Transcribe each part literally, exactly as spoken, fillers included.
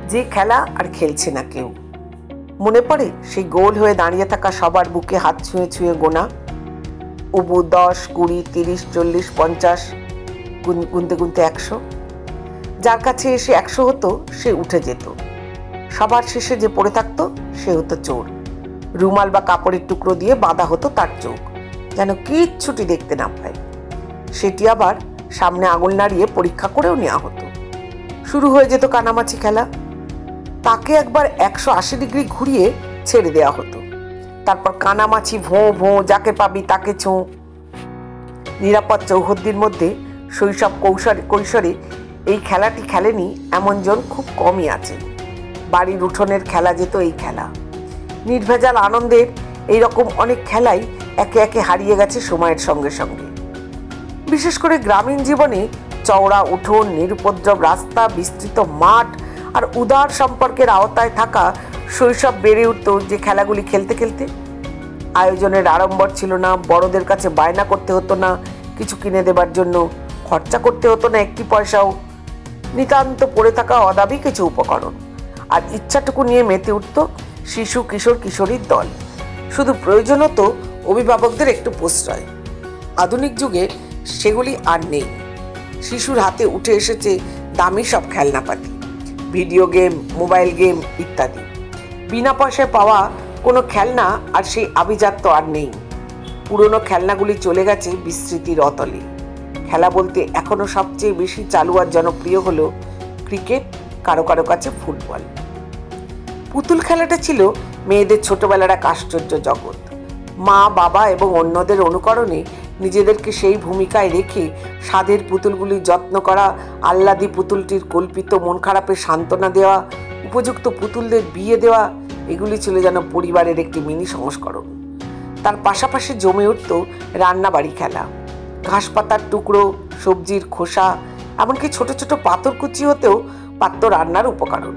যে খেলা আর খেলছে না কেউ। মনে পড়ে সেই গোল হয়ে দাঁড়িয়ে থাকা সবার বুকে হাত ছুঁয়ে ছুঁয়ে গোনা, উবু দশ কুড়ি তিরিশ চল্লিশ পঞ্চাশ গুনতে গুনতে একশো। যার কাছে এসে একশো হতো সে উঠে যেত। সবার শেষে যে পড়ে থাকতো সে হতো চোর। রুমাল বা কাপড়ের টুকরো দিয়ে বাঁধা হতো তার চোখ, যেন কিচ্ছুটি দেখতে না পায়। সেটি আবার সামনে আঙুল নাড়িয়ে পরীক্ষা করেও নেওয়া হতো। শুরু হয়ে যেত কানামাছি খেলা। তাকে একবার একশো আশি ডিগ্রি ঘুরিয়ে ছেড়ে দেওয়া হতো। তারপর কানামাছি ভোঁ ভোঁ, যাকে পাবি তাকে ছোঁ। নিরাপদ চৌহদ্দির মধ্যে শৈশব কৌশলে কৈশোরে এই খেলাটি খেলেনি এমন জন খুব কমই আছে। বাড়ির উঠোনের খেলা যেত এই খেলা। নির্ভেজাল আনন্দের এইরকম অনেক খেলাই একে একে হারিয়ে গেছে সময়ের সঙ্গে সঙ্গে। বিশেষ করে গ্রামীণ জীবনে চওড়া উঠোন, নিরুপদ্রব রাস্তা, বিস্তৃত মাঠ আর উদার সম্পর্কের আওতায় থাকা শৈশব বেড়ে উঠত যে খেলাগুলি খেলতে খেলতে। আয়োজনের আড়ম্বর ছিল না, বড়দের কাছে বায়না করতে হতো না কিছু কিনে দেবার জন্য, খরচা করতে হতো না একটি পয়সাও। নিতান্ত পড়ে থাকা অদাবি কিছু উপকরণ, আর ইচ্ছাটুকু নিয়ে মেতে উঠত শিশু কিশোর কিশোরীর দল। শুধু প্রয়োজন হতো অভিভাবকদের একটু প্রশ্রয়। আধুনিক যুগে সেগুলি আর নেই। শিশুর হাতে উঠে এসেছে দামি সব খেলনাপাতি, ভিডিও গেম, মোবাইল গেম ইত্যাদি। বিনা পয়সায় পাওয়া কোনো খেলনা আর সেই আভিজাত্য আর নেই। পুরনো খেলনাগুলি চলে গেছে বিস্মৃতির অতলে। খেলা বলতে এখনো সবচেয়ে বেশি চালু আর জনপ্রিয় হলো ক্রিকেট, কারো কারো কাছে ফুটবল। পুতুল খেলাটা ছিল মেয়েদের ছোটবেলার এক আশ্চর্য জগৎ। মা বাবা এবং অন্যদের অনুকরণে নিজেদেরকে সেই ভূমিকায় রেখে স্বাদের পুতুলগুলির যত্ন করা, আহ্লাদি পুতুলটির কল্পিত মন খারাপের সান্ত্বনা দেওয়া, উপযুক্ত পুতুলদের বিয়ে দেওয়া, এগুলি ছিল যেন পরিবারের একটি মিনি সংস্করণ। তার পাশাপাশি জমে উঠত রান্নাবাড়ি খেলা। ঘাস পাতার টুকরো, সবজির খোসা, এমনকি ছোট ছোট পাথর কুচি হতেও পারত রান্নার উপকরণ।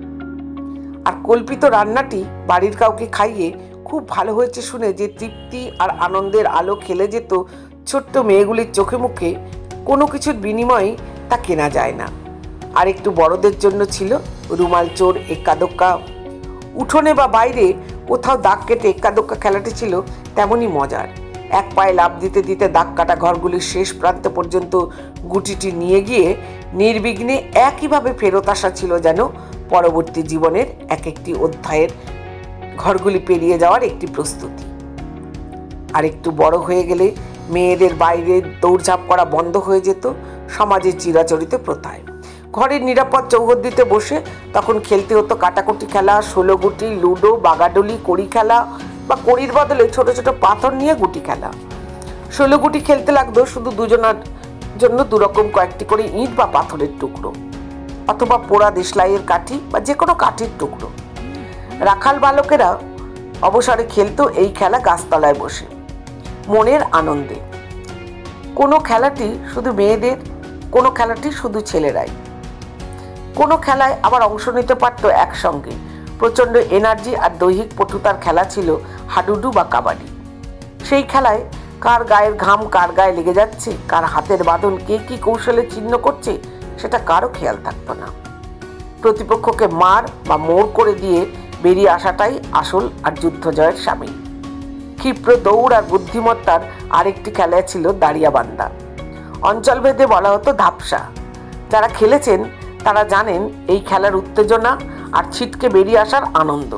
আর কল্পিত রান্নাটি বাড়ির কাউকে খাইয়ে খুব ভালো হয়েছে শুনে যে তৃপ্তি আর আনন্দের আলো খেলে যেত ছোট্ট মেয়েগুলির চোখে মুখে, কোনো কিছুর বিনিময়ে তা কেনা যায় না। আর একটু বড়দের জন্য ছিল রুমাল চোর, এক্কা দোক্কা। উঠোনে বা বাইরে কোথাও দাগ কেটে এক্কা দোক্কা খেলাটি ছিল তেমনই মজার। এক পায়ে লাফ দিতে দিতে দাগ কাটা ঘরগুলির শেষ প্রান্ত পর্যন্ত গুটিটি নিয়ে গিয়ে নির্বিঘ্নে একইভাবে ফেরত আসা ছিল যেন পরবর্তী জীবনের এক একটি অধ্যায়ের ঘরগুলি পেরিয়ে যাওয়ার একটি প্রস্তুতি। আর একটু বড় হয়ে গেলে মেয়েদের বাইরে দৌড়ঝাঁপ করা বন্ধ হয়ে যেত সমাজের চিরাচরিত প্রথায়। ঘরের নিরাপদ চৌহদ্দিতে বসে তখন খেলতে হতো কাটাকুটি খেলা, ষোলো গুটি, লুডো, বাগাডলি, কড়ি খেলা বা কড়ির বদলে ছোট ছোট পাথর নিয়ে গুটি খেলা। ষোলো গুটি খেলতে লাগতো শুধু দুজনের জন্য দুরকম কয়েকটি করে ইট বা পাথরের টুকরো, অথবা পোড়া দেশলাইয়ের কাঠি বা যে কোনো কাঠির টুকরো। রাখাল বালকেরা অবসরে খেলতো এই খেলা গাছতলায় বসে, মনের আনন্দে। কোনো খেলাটি শুধু মেয়েদের, কোনো খেলাটি শুধু ছেলেরাই। কোনো খেলায় আবার অংশ নিতে পারতো একসঙ্গে। প্রচণ্ড এনার্জি আর দৈহিক পটুতার খেলা ছিল হাডুডু বা কাবাডি। সেই খেলায় কার গায়ের ঘাম কার গায়ে লেগে যাচ্ছে, কার হাতের বাঁধন কে কি কৌশলে চিহ্ন করছে, সেটা কারো খেয়াল থাকতো না। প্রতিপক্ষকে মার বা মোড় করে দিয়ে বেরিয়ে আসাটাই আসল আর যুদ্ধ জয়ের সামিল। ক্ষিপ্র দৌড় আর বুদ্ধিমত্তার আরেকটি খেলা ছিল দাঁড়িয়াবান্ধা। অঞ্চলভেদে বলা হতো ধাপসা। যারা খেলেছেন তারা জানেন এই খেলার উত্তেজনা আর ছিটকে বেরিয়ে আসার আনন্দ।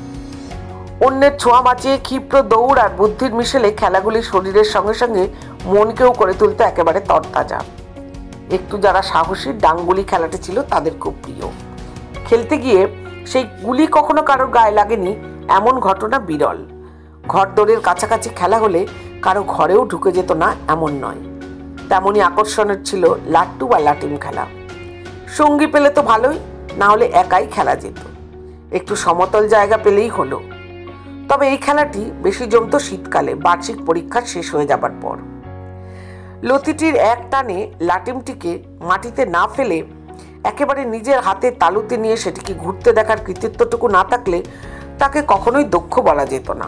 অন্যের ছোঁয়া বাঁচিয়ে ক্ষিপ্র দৌড় আর বুদ্ধির মিশেলে খেলাগুলি শরীরের সঙ্গে সঙ্গে মনকেও করে তুলতে একেবারে তরতাজা। একটু যারা সাহসী, ডাংগুলি খেলাটি ছিল তাদের খুব প্রিয়। খেলতে গিয়ে সেই গুলি কখনো কারোর গায়ে লাগেনি এমন ঘটনা বিরল। ঘরদোরের কাছাকাছি খেলা হলে কারো ঘরেও ঢুকে যেত না এমন নয়। তেমনই আকর্ষণের ছিল লাট্টু বা লাটিম খেলা। সঙ্গী পেলে তো ভালোই, না হলে একাই খেলা যেত। একটু সমতল জায়গা পেলেই হলো। তবে এই খেলাটি বেশি জমতো শীতকালে, বার্ষিক পরীক্ষা শেষ হয়ে যাবার পর। লতিটির এক টানে লাটিমটিকে মাটিতে না ফেলে একেবারে নিজের হাতে তালুতে নিয়ে সেটিকে ঘুরতে দেখার কৃতিত্বটুকু না থাকলে তাকে কখনোই দক্ষ বলা যেত না।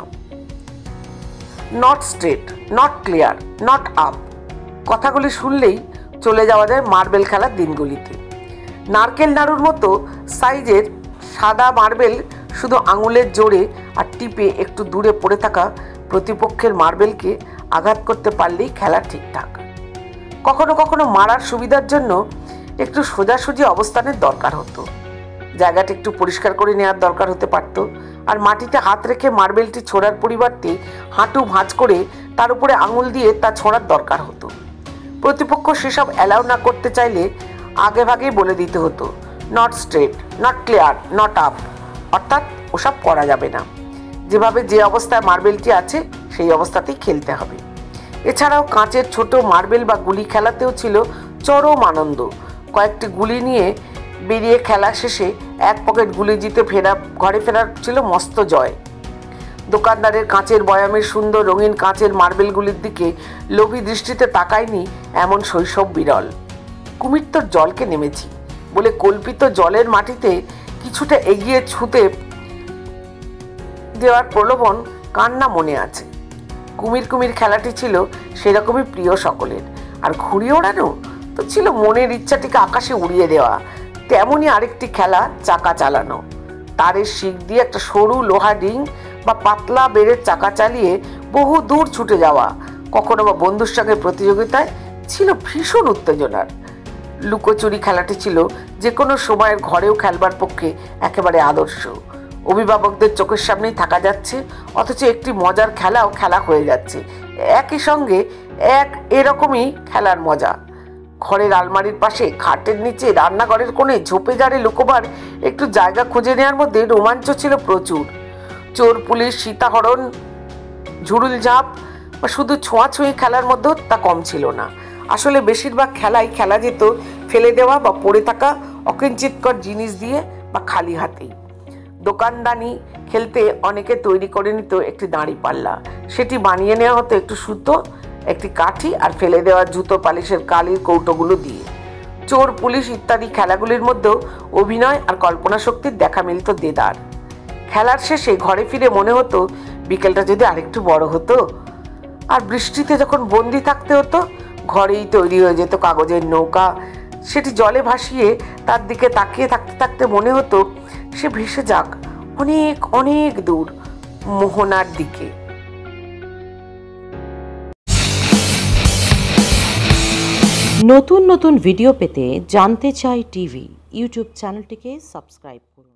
Not straight, not clear, not up কথাগুলি শুনলেই চলে যাওয়া যায় মার্বেল খেলার দিনগুলিতে। নারকেল নাড়ুর মতো সাইজের সাদা মার্বেল শুধু আঙুলের জোরে আর টিপে একটু দূরে পড়ে থাকা প্রতিপক্ষের মার্বেলকে আঘাত করতে পারলেই খেলা ঠিকঠাক। কখনো কখনো মারার সুবিধার জন্য একটু সোজাসুজি অবস্থানের দরকার হতো, জায়গাটা একটু পরিষ্কার করে নেওয়ার দরকার হতে পারত, আর মাটিতে হাত রেখে মার্বেলটি ছোড়ার পরিবর্তে হাঁটু ভাঁজ করে তার উপরে আঙুল দিয়ে তা ছোঁড়ার দরকার হতো। প্রতিপক্ষ সেসব অ্যালাউ না করতে চাইলে আগে ভাগেই বলে দিতে হতো not straight, not clear, not up, অর্থাৎ ওসব করা যাবে না, যেভাবে যে অবস্থায় মার্বেলটি আছে সেই অবস্থাতেই খেলতে হবে। এছাড়াও কাঁচের ছোট মার্বেল বা গুলি খেলাতেও ছিল চরম আনন্দ। কয়েকটি গুলি নিয়ে বেরিয়ে খেলা শেষে এক পকেট গুলি জিতে ফেরা ঘরে ফেরার ছিল মস্ত জয়। দোকানদারের কাঁচের বয়ামের সুন্দর রঙিন কাঁচের মার্বেলগুলির দিকে লোভী দৃষ্টিতে তাকায়নি এমন শৈশব বিরল। কুমির তোর জলকে নেমেছি বলে কল্পিত জলের মাটিতে কিছুটা এগিয়ে ছুঁতে দেওয়ার প্রলোভন কার না মনে আছে। কুমির কুমির খেলাটি ছিল সেরকমই প্রিয় সকলের। আর ঘুড়ি ওড়ানো তো ছিল মনের ইচ্ছাটিকে আকাশে উড়িয়ে দেওয়া। তেমনই আরেকটি খেলা চাকা চালানো, তারের শিক দিয়ে একটা সরু লোহা ডিং বা পাতলা বেড়ের চাকা চালিয়ে বহু দূর ছুটে যাওয়া, কখনো বা বন্ধুর সঙ্গে প্রতিযোগিতায় ছিল ভীষণ উত্তেজনার। লুকোচুরি খেলাটি ছিল যে কোনো সময়ের ঘরেও খেলবার পক্ষে একেবারে আদর্শ। অভিভাবকদের চোখের সামনেই থাকা যাচ্ছে, অথচ একটি মজার খেলাও খেলা হয়ে যাচ্ছে একই সঙ্গে। এক এরকমই খেলার মজা। ঘরের আলমারির পাশে, খাটের নিচে, রান্নাঘরের কোণে ঝোপে ঝাড়ে লুকোবার একটু জায়গা খুঁজে নেওয়ার মধ্যে রোমাঞ্চ ছিল প্রচুর। চোর পুলিশ, সীতাহরণ, ঝুড়ুল ঝাঁপ বা শুধু ছোঁয়াছুঁয়ি খেলার মধ্যেও তা কম ছিল না। আসলে বেশিরভাগ খেলাই খেলা যেত ফেলে দেওয়া বা পড়ে থাকা অকিঞ্চিতকর জিনিস দিয়ে বা খালি হাতেই। দোকানদানি খেলতে অনেকে তৈরি করে নিত একটি দাঁড়ি পাল্লা, সেটি বানিয়ে নেওয়া হতো একটু সুতো, একটি কাঠি আর ফেলে দেওয়া জুতো পালিশের কালির কৌটোগুলো দিয়ে। চোর পুলিশ ইত্যাদি খেলাগুলির মধ্যেও অভিনয় আর কল্পনা শক্তির দেখা মিলত দেদার। খেলার শেষে ঘরে ফিরে মনে হতো বিকেলটা যদি আরেকটু বড় হতো। আর বৃষ্টিতে যখন বন্দি থাকতে হতো, ঘরেই তৈরি হয়ে যেত কাগজের নৌকা, সেটি জলে ভাসিয়ে তার দিকে তাকিয়ে থাকতে থাকতে মনে হতো সে ভেসে যাক অনেক অনেক দূর, মোহনার দিকে। নতুন নতুন ভিডিও পেতে জানতে চাই টিভি ইউটিউব চ্যানেলটিকে সাবস্ক্রাইব করুন।